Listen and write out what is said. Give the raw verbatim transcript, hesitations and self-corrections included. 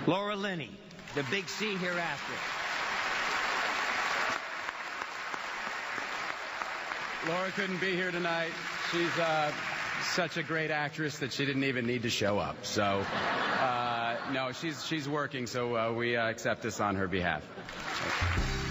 Laura Linney, the big C hereafter. Laura couldn't be here tonight. She's uh, such a great actress that she didn't even need to show up. So, uh, no, she's she's working, so uh, we uh, accept this on her behalf.